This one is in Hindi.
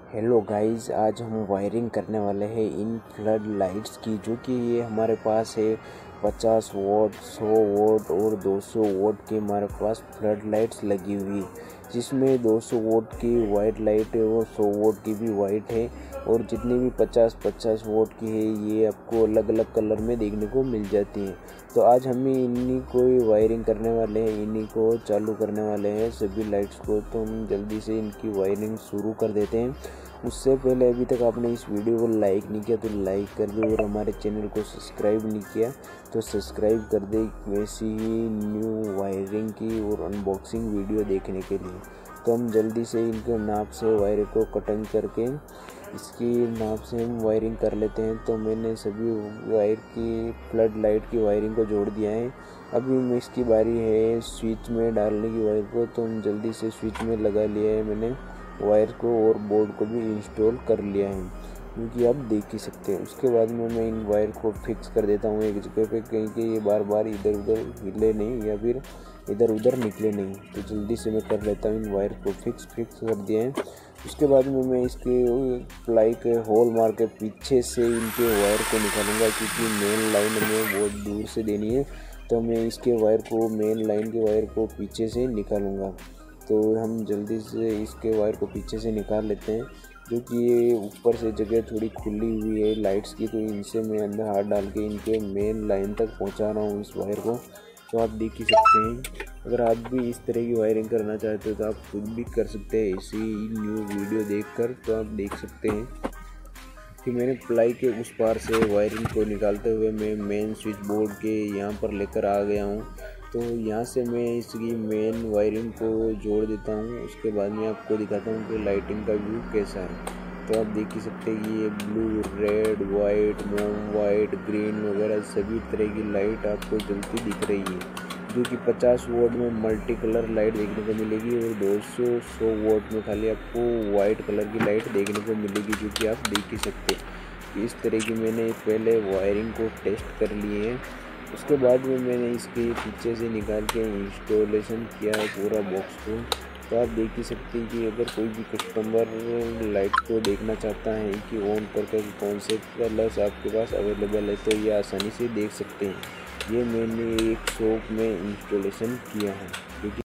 हेलो गाइस, आज हम वायरिंग करने वाले हैं इन फ्लड लाइट्स की, जो कि ये हमारे पास है 50 वोट, 100 वोट और 200 वोट की हमारे पास फ्लड लाइट्स लगी हुई, जिसमें 200 वोट की वाइट लाइट है और 100 वोट की भी वाइट है, और जितनी भी 50-50 वोट की है ये आपको अलग अलग कलर में देखने को मिल जाती हैं। तो आज हम इन्हीं को वायरिंग करने वाले हैं, इन्हीं को चालू करने वाले हैं सभी लाइट्स को। तो हम जल्दी से इनकी वायरिंग शुरू कर देते हैं। उससे पहले अभी तक आपने इस वीडियो को लाइक नहीं किया तो लाइक कर दे, और हमारे चैनल को सब्सक्राइब नहीं किया तो सब्सक्राइब कर दे वैसी ही न्यू वायरिंग की और अनबॉक्सिंग वीडियो देखने के लिए। तो हम जल्दी से इनके नाप से वायर को कटिंग करके इसकी नाप से हम वायरिंग कर लेते हैं। तो मैंने सभी वायर की फ्लड लाइट की वायरिंग को जोड़ दिया है। अभी मैं इसकी बारी है स्विच में डालने की वायर को, तो हम जल्दी से स्विच में लगा लिया है मैंने वायर को, और बोर्ड को भी इंस्टॉल कर लिया है, क्योंकि आप देख ही सकते हैं। उसके बाद में मैं इन वायर को फिक्स कर देता हूँ एक जगह पे, कहीं कि ये बार बार इधर उधर हिले नहीं या फिर इधर उधर निकले नहीं। तो जल्दी से मैं कर लेता हूँ इन वायर को फिक्स कर दिया है। उसके बाद में मैं इसके प्लाई के होल मार के पीछे से इनके वायर को निकालूंगा, क्योंकि मेन लाइन में बहुत दूर से देनी है। तो मैं इसके वायर को, मेन लाइन के वायर को पीछे से निकालूंगा। तो हम जल्दी से इसके वायर को पीछे से निकाल लेते हैं, जो कि ये ऊपर से जगह थोड़ी खुली हुई है लाइट्स की, तो इनसे मैं अंदर हाथ डाल के इनके मेन लाइन तक पहुंचा रहा हूँ इस वायर को। तो आप देख ही सकते हैं। अगर आप भी इस तरह की वायरिंग करना चाहते हो तो आप खुद भी कर सकते हैं इसी न्यू वीडियो देखकर। तो आप देख सकते हैं कि मैंने प्लाई के उस पार से वायरिंग को निकालते हुए मैं मेन स्विच बोर्ड के यहाँ पर लेकर आ गया हूँ। तो यहाँ से मैं इसकी मेन वायरिंग को जोड़ देता हूँ। उसके बाद मैं आपको दिखाता हूँ कि लाइटिंग का व्यू कैसा है। तो आप देख ही सकते हैं कि ये ब्लू, रेड, वाइट, मोम वाइट, ग्रीन वगैरह सभी तरह की लाइट आपको जलती दिख रही है, जो कि 50 वोट में मल्टी कलर लाइट देखने को मिलेगी, और 200 वोट में खाली आपको वाइट कलर की लाइट देखने को मिलेगी, जो कि आप देख ही सकते हैं। इस तरह की मैंने पहले वायरिंग को टेस्ट कर लिए हैं। उसके बाद में मैंने इसके पीछे से निकाल के इंस्टॉलेशन किया है पूरा बॉक्स को। तो आप देख ही सकते हैं कि अगर कोई भी कस्टमर लाइट को देखना चाहता है कि ऑन करके कौन से कलर्स आपके पास अवेलेबल है, तो ये आसानी से देख सकते हैं। ये मैंने एक शॉप में इंस्टॉलेशन किया है, क्योंकि